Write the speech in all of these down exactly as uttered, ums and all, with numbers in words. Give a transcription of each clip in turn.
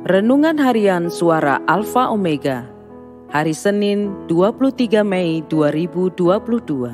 Renungan Harian Suara Alfa Omega, hari Senin dua puluh tiga Mei dua ribu dua puluh dua.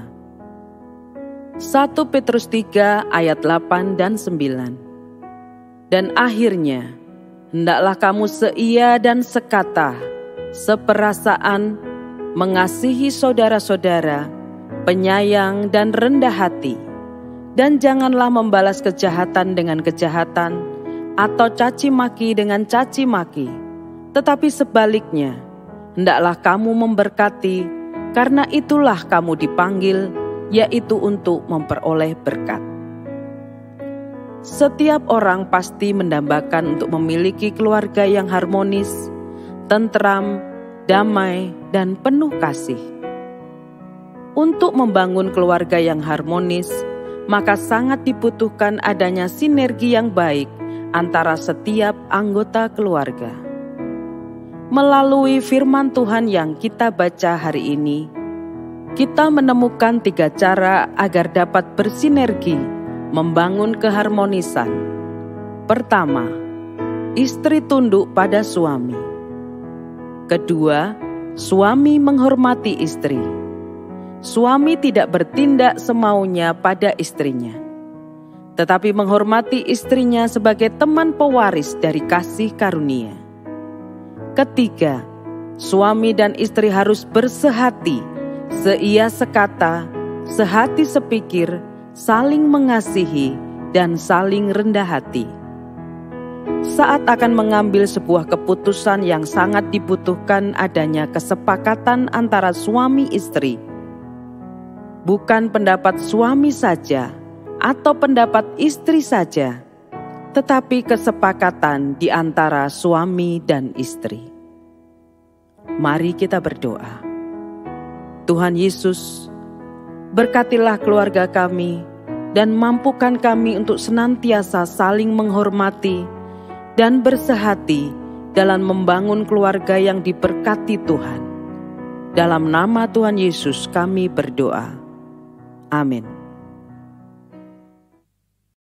satu Petrus tiga ayat delapan dan sembilan. Dan akhirnya, hendaklah kamu seia dan sekata, seperasaan, mengasihi saudara-saudara, penyayang dan rendah hati, dan janganlah membalas kejahatan dengan kejahatan, atau caci maki dengan caci maki, tetapi sebaliknya, hendaklah kamu memberkati, karena itulah kamu dipanggil, yaitu untuk memperoleh berkat. Setiap orang pasti mendambakan untuk memiliki keluarga yang harmonis, tentram, damai, dan penuh kasih. Untuk membangun keluarga yang harmonis, maka sangat dibutuhkan adanya sinergi yang baik antara setiap anggota keluarga. Melalui firman Tuhan yang kita baca hari ini, kita menemukan tiga cara agar dapat bersinergi membangun keharmonisan. Pertama, istri tunduk pada suami. Kedua, suami menghormati istri. Suami tidak bertindak semaunya pada istrinya, tetapi menghormati istrinya sebagai teman pewaris dari kasih karunia. Ketiga, suami dan istri harus bersehati, seia sekata, sehati sepikir, saling mengasihi, dan saling rendah hati. Saat akan mengambil sebuah keputusan yang sangat dibutuhkan adanya kesepakatan antara suami istri. Bukan pendapat suami saja, atau pendapat istri saja, tetapi kesepakatan di antara suami dan istri. Mari kita berdoa. Tuhan Yesus, berkatilah keluarga kami dan mampukan kami untuk senantiasa saling menghormati dan bersehati dalam membangun keluarga yang diberkati Tuhan. Dalam nama Tuhan Yesus kami berdoa. Amin.